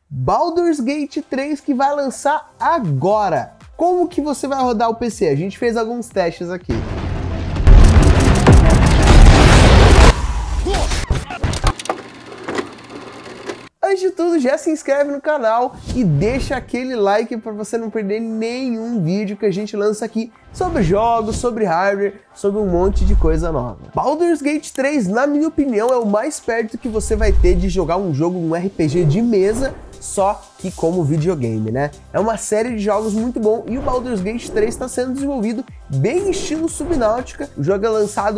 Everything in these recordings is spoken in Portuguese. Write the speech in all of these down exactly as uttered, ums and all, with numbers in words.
Baldur's Gate três, que vai lançar agora. Como que você vai rodar o P C? A gente fez alguns testes aqui. Antes de tudo, já se inscreve no canal e deixa aquele like para você não perder nenhum vídeo que a gente lança aqui sobre jogos, sobre hardware, sobre um monte de coisa nova. Baldur's Gate três, na minha opinião, é o mais perto que você vai ter de jogar um jogo, um R P G de mesa, só que como videogame, né? É uma série de jogos muito bom e o Baldur's Gate três está sendo desenvolvido bem estilo Subnautica. O jogo é lançado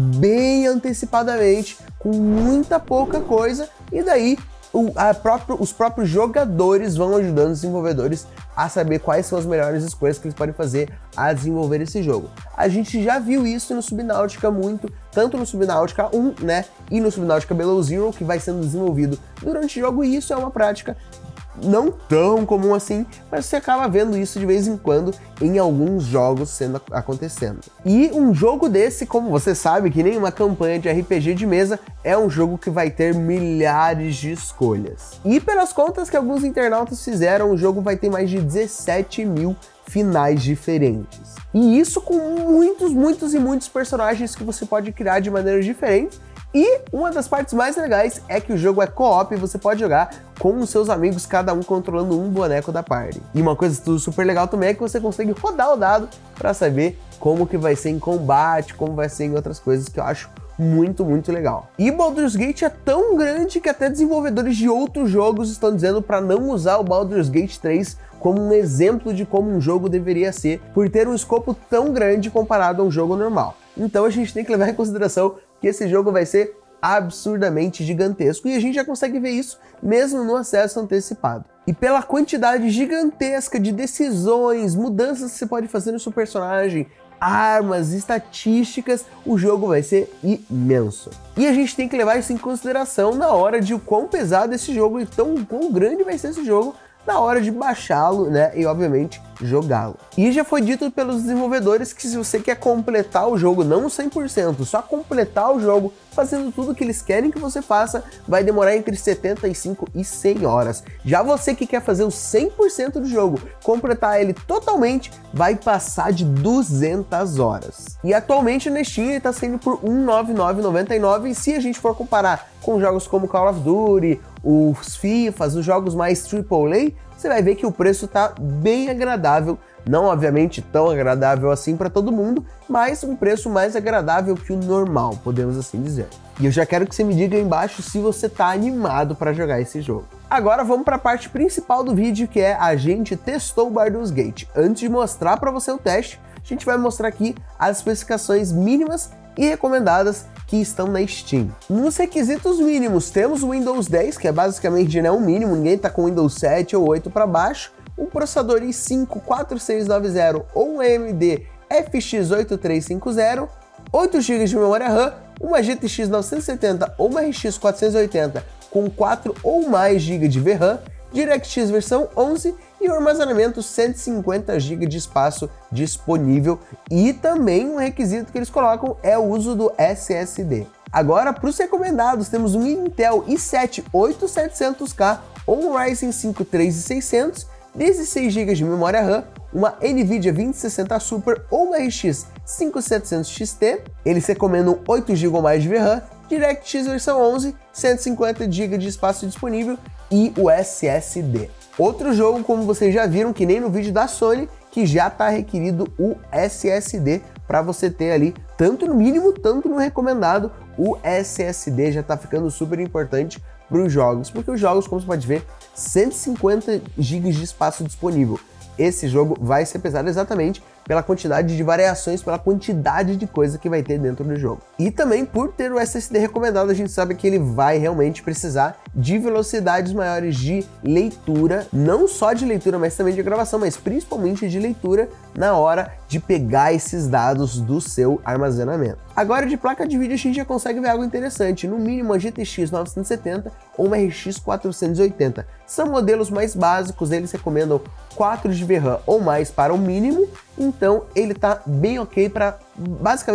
bem antecipadamente, com muita pouca coisa, e daí O, a próprio, os próprios jogadores vão ajudando os desenvolvedores a saber quais são as melhores escolhas que eles podem fazer a desenvolver esse jogo. A gente já viu isso no Subnautica muito, tanto no Subnautica um, né, e no Subnautica Below Zero, que vai sendo desenvolvido durante o jogo, e isso é uma prática não tão comum assim, mas você acaba vendo isso de vez em quando em alguns jogos sendo acontecendo. E um jogo desse, como você sabe, que nem uma campanha de R P G de mesa, é um jogo que vai ter milhares de escolhas. E pelas contas que alguns internautas fizeram, o jogo vai ter mais de dezessete mil finais diferentes. E isso com muitos, muitos e muitos personagens que você pode criar de maneiras diferentes. E uma das partes mais legais é que o jogo é co-op e você pode jogar com os seus amigos, cada um controlando um boneco da party. E uma coisa tudo super legal também é que você consegue rodar o dado para saber como que vai ser em combate, como vai ser em outras coisas, que eu acho muito, muito legal. E Baldur's Gate é tão grande que até desenvolvedores de outros jogos estão dizendo para não usar o Baldur's Gate três como um exemplo de como um jogo deveria ser, por ter um escopo tão grande comparado a um jogo normal. Então a gente tem que levar em consideração que esse jogo vai ser absurdamente gigantesco, e a gente já consegue ver isso mesmo no acesso antecipado. E pela quantidade gigantesca de decisões, mudanças que você pode fazer no seu personagem, armas, estatísticas, o jogo vai ser imenso. E a gente tem que levar isso em consideração na hora de o quão pesado esse jogo e tão quão grande vai ser esse jogo na hora de baixá-lo, né, e obviamente jogá-lo. E já foi dito pelos desenvolvedores que se você quer completar o jogo, não cem por cento, só completar o jogo fazendo tudo que eles querem que você faça, vai demorar entre setenta e cinco e cem horas. Já você que quer fazer o cem por cento do jogo, completar ele totalmente, vai passar de duzentas horas. E atualmente na Steam ele está saindo por cento e noventa e nove reais e noventa e nove centavos, e se a gente for comparar com jogos como Call of Duty, os FIFAs, os jogos mais triplo A, você vai ver que o preço tá bem agradável, não obviamente tão agradável assim para todo mundo, mas um preço mais agradável que o normal, podemos assim dizer. E eu já quero que você me diga aí embaixo se você tá animado para jogar esse jogo. Agora vamos para a parte principal do vídeo, que é a gente testou o Baldur's Gate. Antes de mostrar para você o teste, a gente vai mostrar aqui as especificações mínimas e recomendadas que estão na Steam. Nos requisitos mínimos temos o Windows dez, que é basicamente, né, um mínimo, ninguém tá com Windows sete ou oito para baixo, um processador i cinco quatro seis nove zero ou um A M D F X oito três cinco zero, oito gigas de memória RAM, uma G T X novecentos e setenta ou uma R X quatrocentos e oitenta com quatro ou mais gigas de V RAM, DirectX versão onze e o armazenamento cento e cinquenta gigas de espaço disponível, e também um requisito que eles colocam é o uso do S S D. Agora, para os recomendados, temos um Intel i sete oito mil e setecentos K ou um Ryzen cinco três mil e seiscentos, dezesseis gigas de memória RAM, uma Nvidia vinte sessenta Super ou uma R X cinco mil e setecentos X T, eles recomendam oito gigas ou mais de V RAM, DirectX versão onze, cento e cinquenta gigas de espaço disponível e o S S D. Outro jogo, como vocês já viram, que nem no vídeo da Sony, que já está requerido o S S D para você ter ali, tanto no mínimo, tanto no recomendado, o S S D já está ficando super importante para os jogos, porque os jogos, como você pode ver, cento e cinquenta gigas de espaço disponível. Esse jogo vai ser pesado exatamente pela quantidade de variações, pela quantidade de coisa que vai ter dentro do jogo. E também por ter o S S D recomendado, a gente sabe que ele vai realmente precisar de velocidades maiores de leitura, não só de leitura, mas também de gravação, mas principalmente de leitura na hora de pegar esses dados do seu armazenamento. Agora, de placa de vídeo, a gente já consegue ver algo interessante, no mínimo a G T X novecentos e setenta ou uma R X quatrocentos e oitenta. São modelos mais básicos, eles recomendam quatro gigas de V RAM ou mais para o mínimo, então ele tá bem ok para basicamente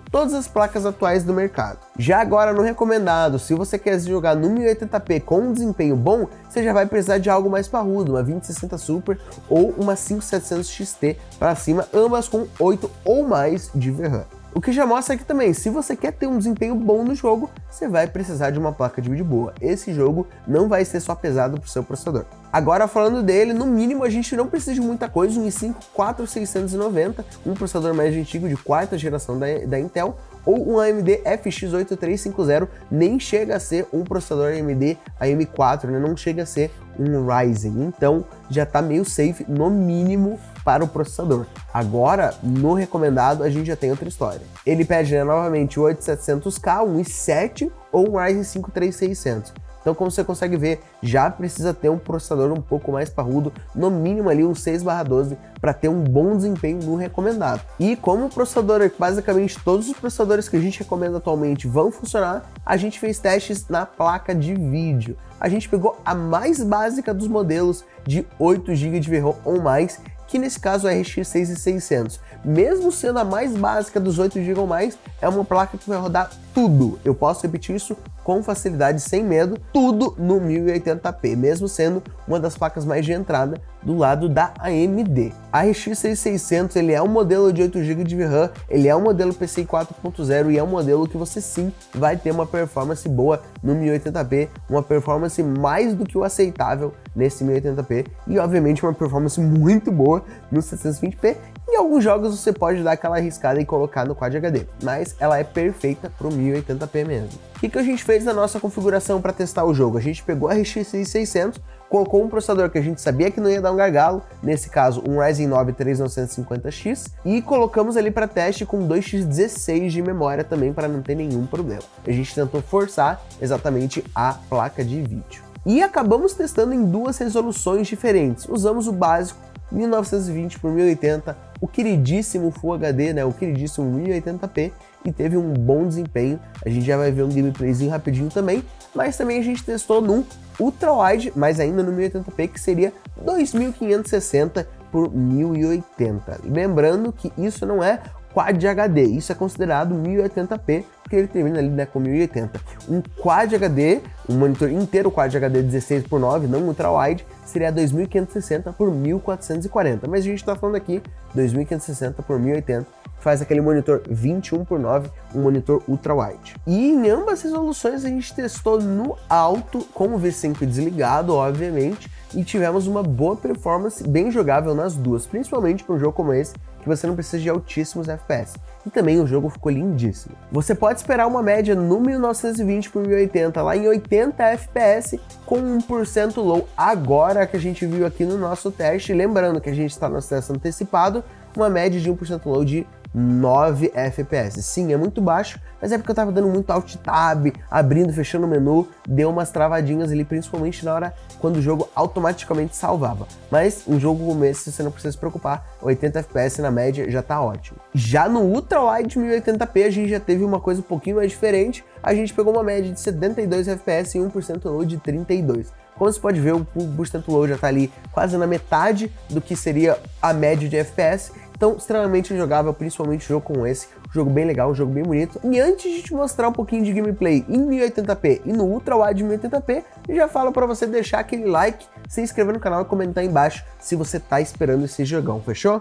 todas as placas atuais do mercado. Já agora no recomendado, se você quer jogar no mil e oitenta p com um desempenho bom, você já vai precisar de algo mais parrudo, uma vinte sessenta Super ou uma cinco mil e setecentos X T para cima, ambas com oito ou mais de V RAM. O que já mostra aqui também, se você quer ter um desempenho bom no jogo, você vai precisar de uma placa de vídeo boa. Esse jogo não vai ser só pesado para o seu processador. Agora falando dele, no mínimo a gente não precisa de muita coisa, um i cinco quatro mil seiscentos e noventa, um processador médio antigo de quarta geração da, da Intel, ou um A M D F X oito três cinco zero, nem chega a ser um processador A M D A M quatro, né? Não chega a ser um Ryzen, então já está meio safe no mínimo para o processador. Agora, no recomendado, a gente já tem outra história. Ele pede, né, novamente o oito mil e setecentos K, um i sete ou um Ryzen cinco três mil e seiscentos. Então, como você consegue ver, já precisa ter um processador um pouco mais parrudo, no mínimo ali um seis barra doze, para ter um bom desempenho no recomendado. E como o processador, basicamente todos os processadores que a gente recomenda atualmente vão funcionar, a gente fez testes na placa de vídeo. A gente pegou a mais básica dos modelos de oito gigas de V RAM ou mais, que nesse caso é a R X seis mil e seiscentos. Mesmo sendo a mais básica dos oito gigas ou mais, é uma placa que vai rodar tudo. Eu posso repetir isso com facilidade, sem medo, tudo no mil e oitenta p, mesmo sendo uma das placas mais de entrada do lado da A M D. A R X seis mil e seiscentos, ele é um modelo de oito gigas de V RAM, ele é um modelo P C I quatro ponto zero e é um modelo que você sim vai ter uma performance boa no mil e oitenta p, uma performance mais do que o aceitável nesse mil e oitenta p e obviamente uma performance muito boa no setecentos e vinte p. Em alguns jogos você pode dar aquela arriscada e colocar no Quad H D, mas ela é perfeita para o mil e oitenta p mesmo. O que, que a gente fez na nossa configuração para testar o jogo? A gente pegou a R X seis mil e seiscentos, colocou um processador que a gente sabia que não ia dar um gargalo, nesse caso um Ryzen nove três mil novecentos e cinquenta X, e colocamos ali para teste com dois por dezesseis de memória também para não ter nenhum problema. A gente tentou forçar exatamente a placa de vídeo. E acabamos testando em duas resoluções diferentes. Usamos o básico mil novecentos e vinte por mil e oitenta, o queridíssimo Full H D, né, o queridíssimo mil e oitenta p, e teve um bom desempenho. A gente já vai ver um gameplayzinho rapidinho também, mas também a gente testou num Ultra Wide, mas ainda no mil e oitenta p, que seria dois mil quinhentos e sessenta por mil e oitenta. Lembrando que isso não é Quad H D, isso é considerado mil e oitenta p, porque ele termina ali, né, com mil e oitenta. Um Quad H D, um monitor inteiro Quad H D dezesseis por nove, não Ultra Wide, seria dois mil quinhentos e sessenta por mil quatrocentos e quarenta, mas a gente está falando aqui dois mil quinhentos e sessenta por mil e oitenta, faz aquele monitor vinte e um por nove, um monitor Ultra Wide. E em ambas resoluções a gente testou no alto, com o V cinco desligado, obviamente, e tivemos uma boa performance, bem jogável nas duas, principalmente para um jogo como esse, que você não precisa de altíssimos F P S. E também o jogo ficou lindíssimo. Você pode esperar uma média no mil novecentos e vinte por mil e oitenta, lá em oitenta F P S, com um por cento low, agora que a gente viu aqui no nosso teste, lembrando que a gente está no teste antecipado, uma média de um por cento low de nove F P S. Sim, é muito baixo, mas é porque eu tava dando muito Alt Tab, abrindo, fechando o menu, deu umas travadinhas ali, principalmente na hora quando o jogo automaticamente salvava. Mas um jogo como esse, você não precisa se preocupar, oitenta F P S na média já tá ótimo. Já no Ultra Wide mil e oitenta p a gente já teve uma coisa um pouquinho mais diferente, a gente pegou uma média de setenta e dois F P S e um por cento low de trinta e dois. Como você pode ver, o por cento low já está ali quase na metade do que seria a média de F P S, então extremamente jogável, principalmente um jogo como esse, um jogo bem legal, um jogo bem bonito. E antes de te mostrar um pouquinho de gameplay em mil e oitenta p e no Ultra Wide mil e oitenta p, eu já falo para você deixar aquele like, se inscrever no canal e comentar aí embaixo se você tá esperando esse jogão, fechou?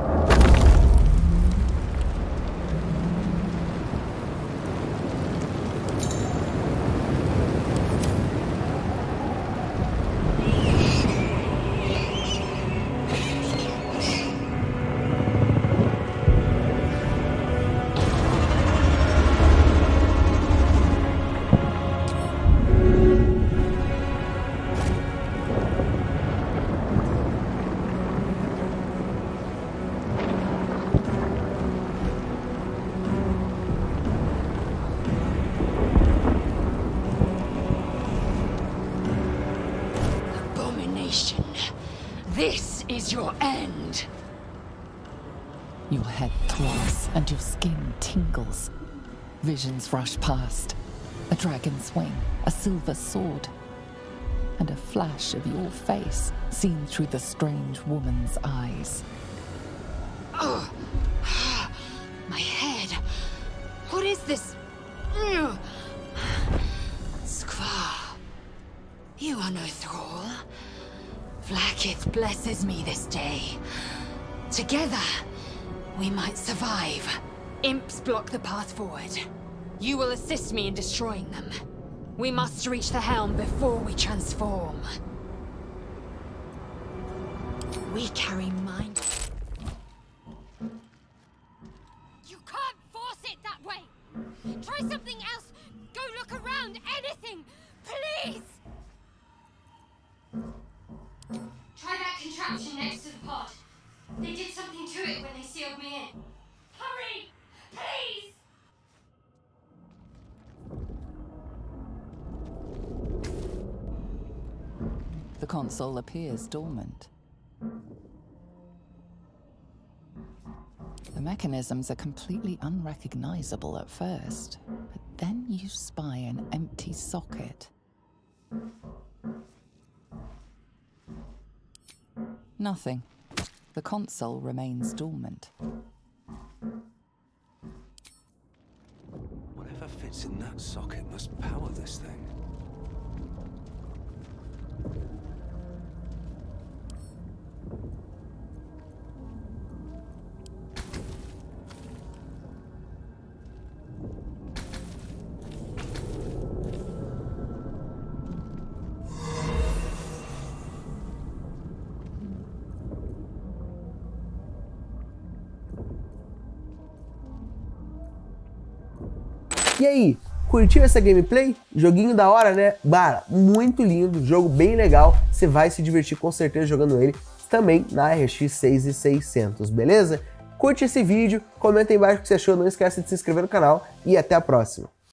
This is your end. Your head throbs and your skin tingles. Visions rush past. A dragon's wing, a silver sword, and a flash of your face seen through the strange woman's eyes. Oh, my head. is this? Skvar, you are no thrall. Vlaakith blesses me this day. Together, we might survive. Imps block the path forward. You will assist me in destroying them. We must reach the helm before we transform. We carry mind. You can't force it that way! Try something else! Go look around! Anything! Please! Try that contraption next to the pod. They did something to it when they sealed me in. Hurry! Please! The console appears dormant. The mechanisms are completely unrecognizable at first, but then you spy an empty socket. Nothing. The console remains dormant. Whatever fits in that socket must power this thing. E aí, curtiu essa gameplay? Joguinho da hora, né? Bara, muito lindo, jogo bem legal, você vai se divertir com certeza jogando ele também na R X seis mil e seiscentos, beleza? Curte esse vídeo, comenta aí embaixo o que você achou, não esquece de se inscrever no canal e até a próxima.